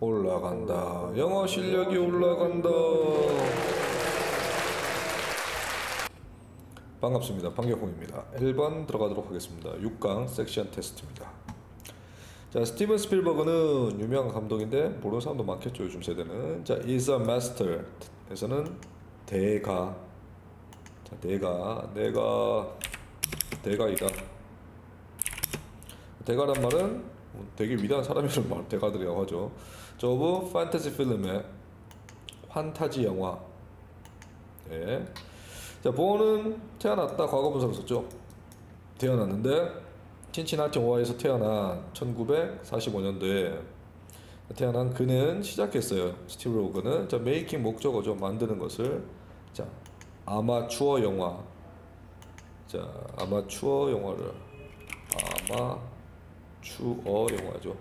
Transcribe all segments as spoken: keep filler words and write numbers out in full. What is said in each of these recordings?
올라간다. 영어 실력이 올라간다. 반갑습니다. 박영홍입니다. 일 번 들어가도록 하겠습니다. 육 강 섹션 테스트입니다. 자, 스티븐 스필버그는 유명한 감독인데 모르는 사람도 많겠죠, 요즘 세대는. 자, is a master 에서는 대가. 자, 대가, 내가 대가이다. 대가란 말은 되게 위대한 사람이라는 말, 대가들이라고 하죠. 저 오브 판타지 필름의 판타지 영화. 네. 자, 보어는 태어났다 과거 분사로 썼죠. 태어났는데 친친나티 오하이에서 태어난 천구백사십오 년도에 태어난 그는 시작했어요. 스티브 로그는 자, 메이킹 목적어죠. 만드는 것을. 자, 아마추어 영화. 자, 아마추어 영화를 아마추어 영화죠.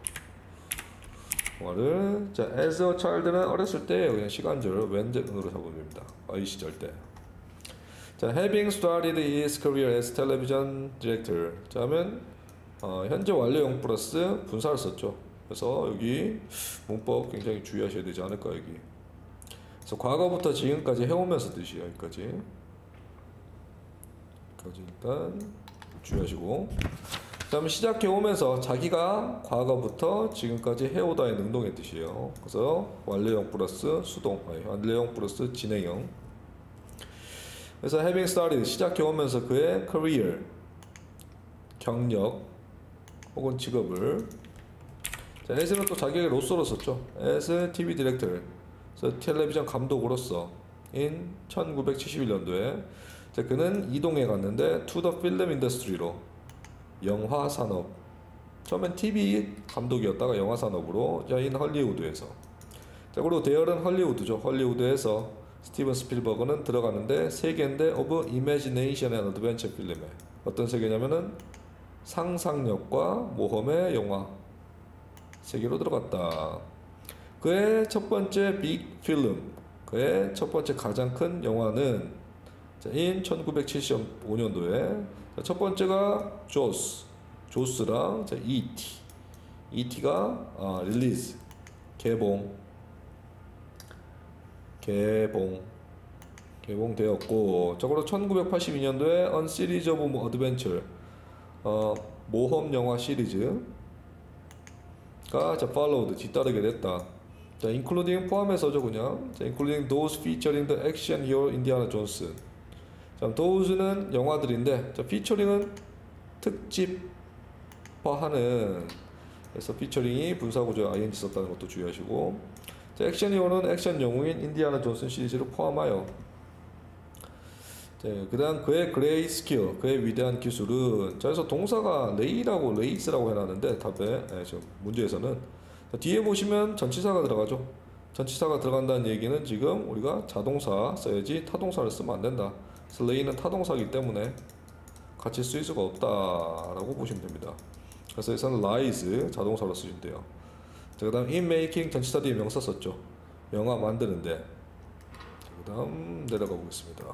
영화를 자, as a child는 어렸을 때 그냥 시간절 when으로 잡으면 됩니다. 어린 시절 때. 자, having started his career as television director. 자, 하면 어, 현재 완료형 플러스 분사를 썼죠. 그래서 여기 문법 굉장히 주의하셔야 되지 않을까 여기. 그래서 과거부터 지금까지 해오면서 뜻이에요. 여기까지. 여기까지 일단 주의하시고. 그다음에 시작해오면서 자기가 과거부터 지금까지 해오다의 능동의 뜻이에요. 그래서 완료형 플러스 수동, 아니, 완료형 플러스 진행형. 그래서 having started 시작해오면서 그의 career 경력 혹은 직업을 자, as는 또 자기의 로서로 썼죠. as 티비 디렉터 그래서 텔레비전 감독으로서 in 천구백칠십일 년도에 자, 그는 이동해 갔는데 to the film industry로 영화 산업 처음엔 티비 감독이었다가 영화 산업으로 자, in 헐리우드에서 자, 그리고 대열은 헐리우드죠. 헐리우드에서 스티븐 스필버그는 들어가는데 세계인데 of imagination and adventure 필름에 어떤 세계냐면은 상상력과 모험의 영화 세계로 들어갔다. 그의 첫 번째 빅 필름, 그의 첫 번째 가장 큰 영화는 자, in 천구백칠십오 년도에 자, 첫 번째가 조스, 조스랑 자, 이티, 이티가 아, 릴리즈, 개봉, 개봉, 개봉되었고, 저거로 천구백팔십이 년도에 On Series of Adventure 어, 모험 영화 시리즈가 자, followed 뒤따르게 됐다. 자, including 포함해서죠 그냥. 자, including those featuring the action hero 인디아나 존스. 자, those는 영화들인데, 자, featuring은 특집화하는. 그래서 featuring이 분사구조 ing 썼다는 것도 주의하시고. 자, 액션 히어로는 액션 영웅인 인디아나 존슨 시리즈를 포함하여. 그 다음 그의 그레이 스킬, 그의 위대한 기술은 자, 그래서 동사가 레이라고 레이스라고 해놨는데 답에 네, 저 문제에서는 자, 뒤에 보시면 전치사가 들어가죠. 전치사가 들어간다는 얘기는 지금 우리가 자동사 써야지 타동사를 쓰면 안 된다. 그래서 레이는 타동사이기 때문에 같이 쓰일 수가 없다라고 보시면 됩니다. 그래서 여기서는 rise 자동사로 쓰시면 돼요. 자, 그 다음 in making 전치사 뒤에 명사 썼죠. 영화 만드는데. 그 다음 내려가 보겠습니다.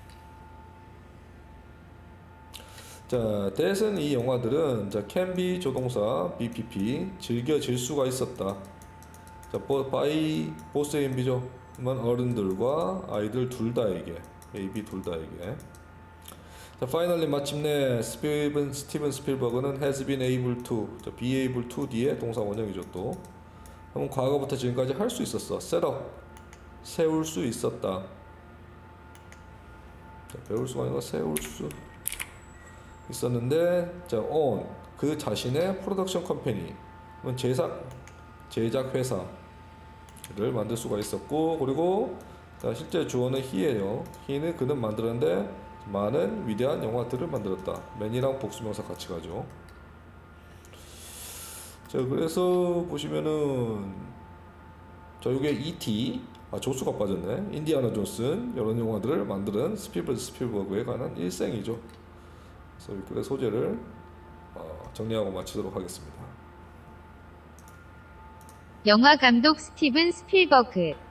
자, that은 이 영화들은 자, can be 조동사 비피피 즐겨질 수가 있었다. 자, by both A비죠. 어른들과 아이들 둘 다에게 A, B 둘 다에게. 자, finally 마침내 스티븐 스티븐 스필버그는 has been able to 자, be able to 뒤에 동사 원형이죠 또. 그럼 과거부터 지금까지 할 수 있었어. set up 세울 수 있었다. 자, 배울 수가 아니라 세울 수 있었는데 자, on 그 자신의 프로덕션 컴퍼니 제작 제작 회사를 만들 수가 있었고 그리고 자, 실제 주어는 he예요. he는 그는 만들었는데 많은 위대한 영화들을 만들었다. man이랑 복수명사 같이 가죠. 자, 그래서 보시면은 자, 요게 이티 아, 조수가 빠졌네. 인디아나 존슨 이런 영화들을 만드는 스필버그 스필버그에 관한 일생이죠. 그래서 소재를 어, 정리하고 마치도록 하겠습니다. 영화 감독 스티븐 스필버그